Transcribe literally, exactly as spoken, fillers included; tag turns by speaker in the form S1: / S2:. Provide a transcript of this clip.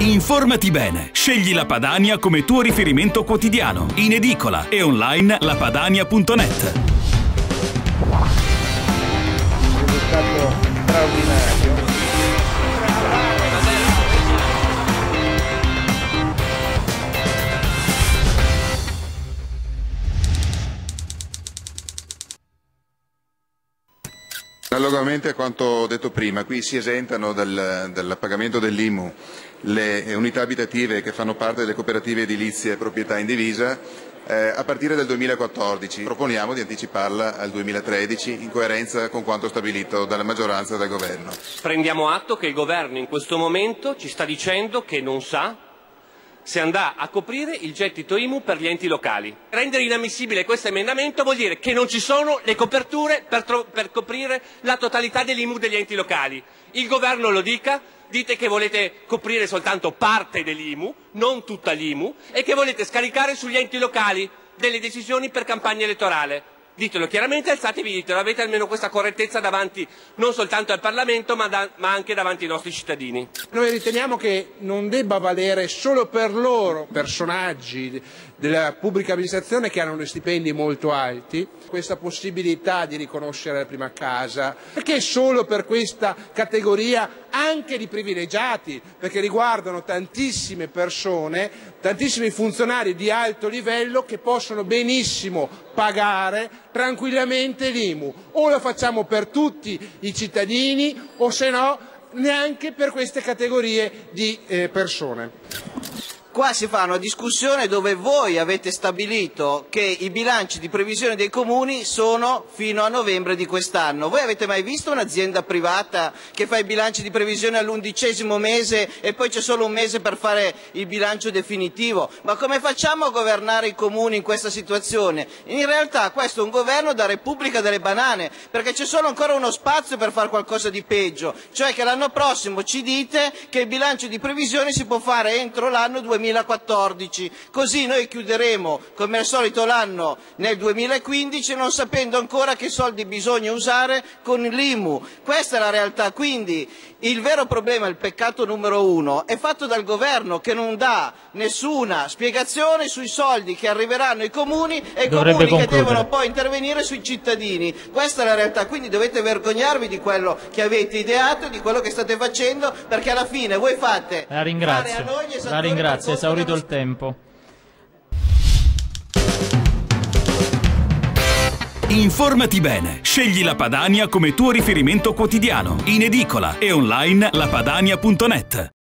S1: Informati bene. Scegli la Padania come tuo riferimento quotidiano. In edicola e online lapadania punto net.
S2: Un risultato straordinario.
S3: Analogamente a quanto detto prima, qui si esentano dal, dal pagamento dell'I M U le unità abitative che fanno parte delle cooperative edilizie proprietà indivisa eh, a partire dal duemilaquattordici. Proponiamo di anticiparla al duemilatredici in coerenza con quanto stabilito dalla maggioranza e dal Governo.
S4: Prendiamo atto che il Governo in questo momento ci sta dicendo che non sa se andrà a coprire il gettito I M U per gli enti locali. Rendere inammissibile questo emendamento vuol dire che non ci sono le coperture per, per coprire la totalità dell'I M U degli enti locali. Il Governo lo dica, dite che volete coprire soltanto parte dell'I M U, non tutta l'I M U, e che volete scaricare sugli enti locali delle decisioni per campagna elettorale. Ditelo chiaramente, alzatevi, ditelo, avete almeno questa correttezza davanti non soltanto al Parlamento ma, da, ma anche davanti ai nostri cittadini.
S2: Noi riteniamo che non debba valere solo per loro, personaggi della pubblica amministrazione che hanno dei stipendi molto alti, questa possibilità di riconoscere la prima casa, perché solo per questa categoria anche di privilegiati, perché riguardano tantissime persone, tantissimi funzionari di alto livello che possono benissimo pagare tranquillamente l'I M U. O lo facciamo per tutti i cittadini o se no neanche per queste categorie di eh, persone.
S5: Qua si fa una discussione dove voi avete stabilito che i bilanci di previsione dei comuni sono fino a novembre di quest'anno. Voi avete mai visto un'azienda privata che fa i bilanci di previsione all'undicesimo mese e poi c'è solo un mese per fare il bilancio definitivo? Ma come facciamo a governare i comuni in questa situazione? In realtà questo è un governo da Repubblica delle banane, perché c'è solo ancora uno spazio per fare qualcosa di peggio, cioè che l'anno prossimo ci dite che il bilancio di previsione si può fare entro l'anno duemilaquattordici, così noi chiuderemo come al solito l'anno nel duemilaquindici non sapendo ancora che soldi bisogna usare con l'I M U. Questa è la realtà, quindi il vero problema, il peccato numero uno, è fatto dal governo che non dà nessuna spiegazione sui soldi che arriveranno ai comuni e i comuni che devono poi intervenire sui cittadini. Questa è la realtà, quindi dovete vergognarvi di quello che avete ideato e di quello che state facendo, perché alla fine voi fate
S6: la ringrazio,
S5: fare a noi gli
S6: la ringrazio, è esaurito il tempo.
S1: Informati bene. Scegli la Padania come tuo riferimento quotidiano. In edicola e online lapadania punto net.